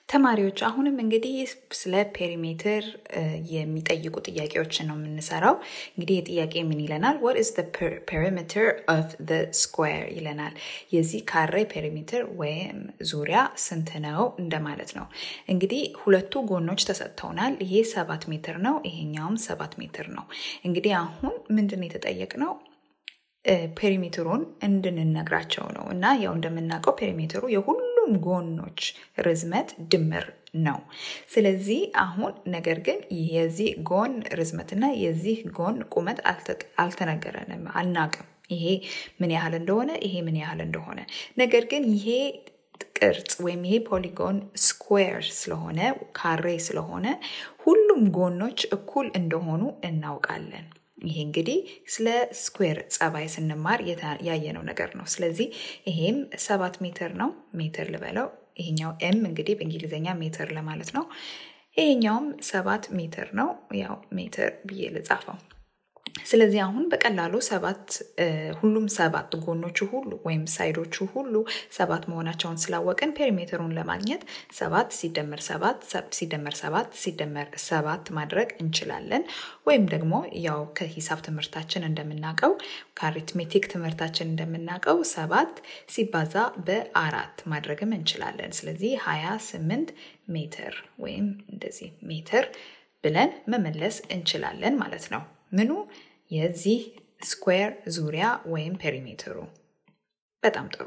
ተማሪዎች አሁንም እንግዲህ ስለ ፔሪሜትር የሚጠይቁ ጥያቄዎችን ነው የምንሰራው። እንግዲህ የጥያቄ ምን ይለናል? What is the perimeter of the square ይለናል። የዚህ ካሬ ፔሪሜትር ወይም ዙሪያ ስንት ነው እንደማለት ነው። እንግዲህ ሁለቱ ጎኖች ተሰጥተውናል። ይሄ 7 ሜትር ነው፣ ይሄኛውም 7 ሜትር ነው። እንግዲህ አሁን ምንድነው የተጠየቅነው? ፔሪሜትሩን እንድንነግራቸው ነው እና ያው እንደምናውቀው ፔሪሜትሩ የሁሉም ጎኖች ርዝመት ድምር ነው። ስለዚህ አሁን ነገር ግን የዚህ ጎን ርዝመትና የዚህ ጎን ቁመት አልተነገረንም፣ አናቅም። ይሄ ምን ያህል እንደሆነ ይሄ ምን ያህል እንደሆነ። ነገር ግን ይሄ ቅርጽ ወይም ይሄ ፖሊጎን ስኩዌር ስለሆነ ካሬ ስለሆነ ሁሉም ጎኖች እኩል እንደሆኑ እናውቃለን። ይሄ እንግዲህ ስለ ስኩዌር ጸባይ ስንማር ያየነው ነገር ነው። ስለዚህ ይሄም 7 ሜትር ነው፣ ሜትር ልበለው። ይሄኛው ኤም እንግዲህ በእንግሊዘኛ ሜትር ለማለት ነው። ይሄኛውም 7 ሜትር ነው፣ ያው ሜትር ብዬ ልጻፈው። ስለዚህ አሁን በቀላሉ ሁሉም 7 ጎኖቹ ሁሉ ወይም ሳይዶቹ ሁሉ 7 መሆናቸውን ስላወቅን ፔሪሜትሩን ለማግኘት 7 ሲደመር 7 ሲደመር 7 ሲደመር 7 ማድረግ እንችላለን። ወይም ደግሞ ያው ከሂሳብ ትምህርታችን እንደምናውቀው ከአሪትሜቲክ ትምህርታችን እንደምናውቀው 7 ሲባዛ በ4 ማድረግም እንችላለን። ስለዚህ 28 ሜትር ወይም እንደዚህ ሜትር ብለን መመለስ እንችላለን ማለት ነው። ምኑ? የዚህ ስኩዌር ዙሪያ ወይም ፔሪሜትሩ። በጣም ጥሩ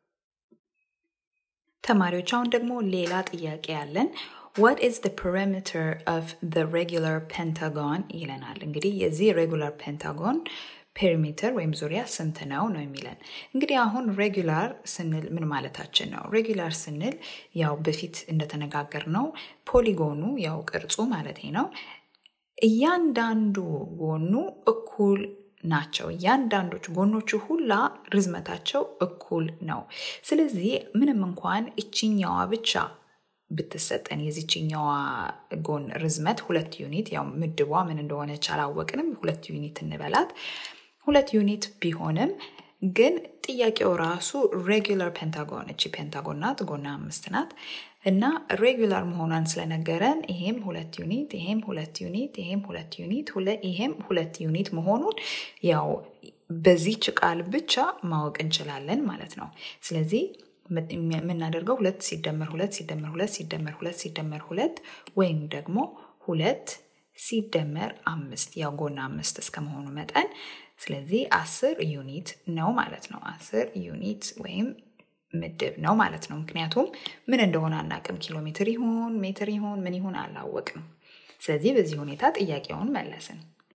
ተማሪዎች፣ አሁን ደግሞ ሌላ ጥያቄ ያለን What is the perimeter of the regular pentagon ይለናል። እንግዲህ የዚህ regular pentagon ፔሪሜትር ወይም ዙሪያ ስንት ነው የሚለን። እንግዲህ አሁን ሬጉላር ስንል ምን ማለታችን ነው? ሬጉላር ስንል ያው በፊት እንደተነጋገርነው ፖሊጎኑ ያው ቅርጹ ማለት ነው። እያንዳንዱ ጎኑ እኩል ናቸው። እያንዳንዶቹ ጎኖቹ ሁላ ርዝመታቸው እኩል ነው። ስለዚህ ምንም እንኳን እቺኛዋ ብቻ ብትሰጠን የዚህኛዋ ጎን ርዝመት 2 ዩኒት፣ ያው ምድቧ ምን እንደሆነች አላወቅንም፣ 2 ዩኒት እንበላት። 2 ዩኒት ቢሆንም ግን ጥያቄው ራሱ ሬጉላር ፔንታጎን፣ እቺ ፔንታጎን ናት፣ ጎና 5 ናት እና ሬጉላር መሆኗን ስለነገረን ይሄም 2 ዩኒት፣ ይሄም 2 ዩኒት፣ ይሄም 2 ዩኒት፣ ይሄም 2 ዩኒት መሆኑን ያው በዚህች ቃል ብቻ ማወቅ እንችላለን ማለት ነው። ስለዚህ የምናደርገው 2 ሲደመር 2 ሲደመር 2 ሲደመር 2 ሲደመር 2 ወይም ደግሞ 2 ሲደመር 5 ያው ጎና 5 እስከመሆኑ መጠን ስለዚህ 10 ዩኒት ነው ማለት ነው። 10 ዩኒት ወይም ምድብ ነው ማለት ነው። ምክንያቱም ምን እንደሆነ አናቅም፣ ኪሎ ሜትር ይሁን ሜትር ይሁን ምን ይሁን አላወቅም። ስለዚህ በዚህ ሁኔታ ጥያቄውን መለስን።